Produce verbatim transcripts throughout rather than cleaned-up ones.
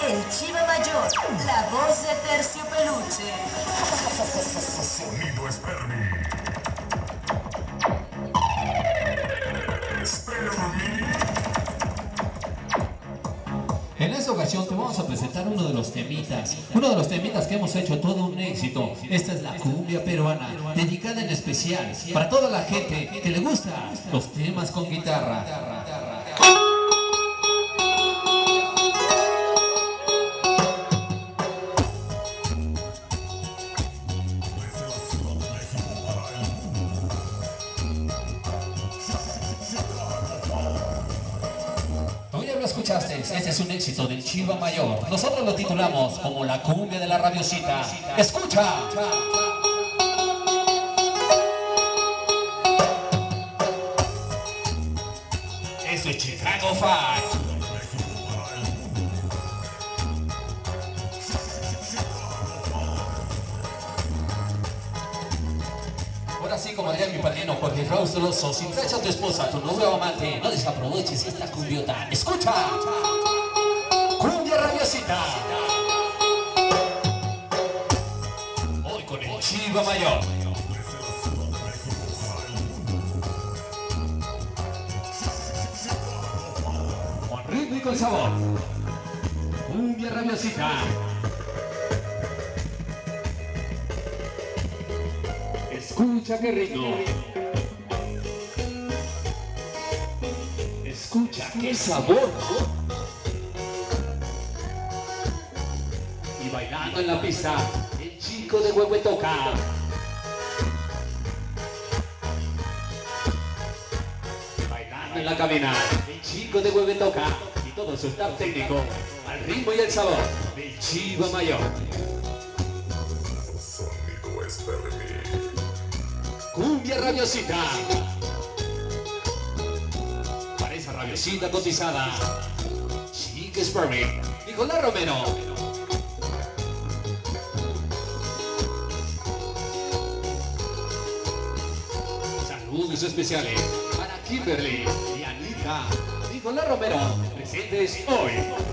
el Chiva Mayor, la voz de Terciopeluche. Sonido Spermi. Spermi. En esta ocasión te vamos a presentar uno de los temitas, uno de los temitas que hemos hecho todo un éxito. Esta es la cumbia peruana, dedicada en especial para toda la gente que le gusta los temas con guitarra. ¿Escuchaste? Este es un éxito del Chiva Mayor. Nosotros lo titulamos como la cumbia de la rabiosita. ¡Escucha! Eso es Chicago Five. Ahora sí, como diría mi padrino Jorge Rausteloso, si traes a tu esposa, a tu novio o amante, no desaproveches esta cumbiota. ¡Escucha! ¡Cumbia rabiosita! Hoy con el Chiva Mayor. Con ritmo y con sabor. Cumbia rabiosita. Escucha qué rico. Escucha qué sabor. Y bailando en la pista, el chico de Huehuetoca. Bailando en la cabina, el chico de Huehuetoca y todo su staff técnico, al ritmo y el sabor del Chiva Mayor. Sonido Spermi. Cumbia rabiosita. Para esa rabiosita cotizada, Chica Spermi, Nicolás Romero. Saludos especiales para Kimberly y Anita, Nicolás Romero, presentes hoy.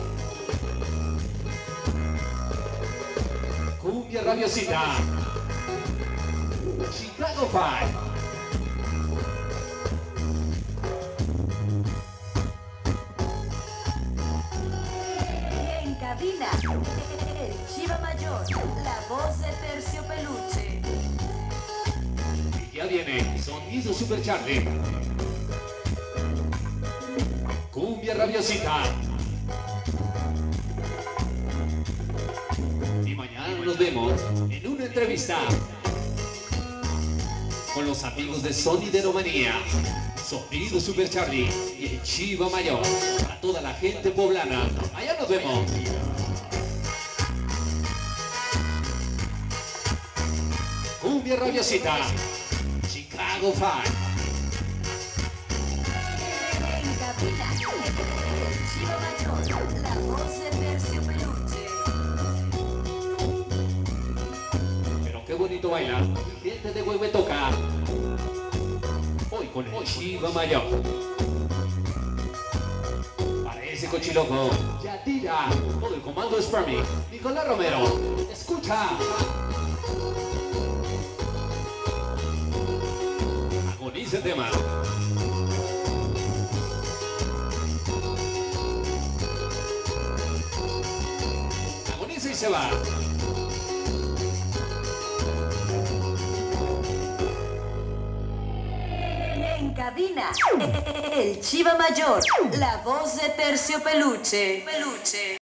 Cumbia rabiosita. Chicago Five. En cabina, el Chiva Mayor, la voz de Terciopeluche. Y ya viene Sonido Super Charlie. Cumbia rabiosita. Y mañana nos vemos en una entrevista con los amigos de Sonidero Manía, Sonido Super Charlie y el Chiva Mayor. Para toda la gente poblana, allá nos vemos. Cumbia rabiosita, Chicago Five. En cabina, el Chiva Mayor, la voz de Terciopeluche. Pero qué bonito baila, gente de Huehuetoca. Hoy con el Chiva Mayor. Para ese cochiloco, ya tira todo el comando Spermi, Nicolás Romero. Escucha. Agoniza el tema. Agoniza y se va. En cabina, el Chiva Mayor, la voz de Terciopeluche. Peluche.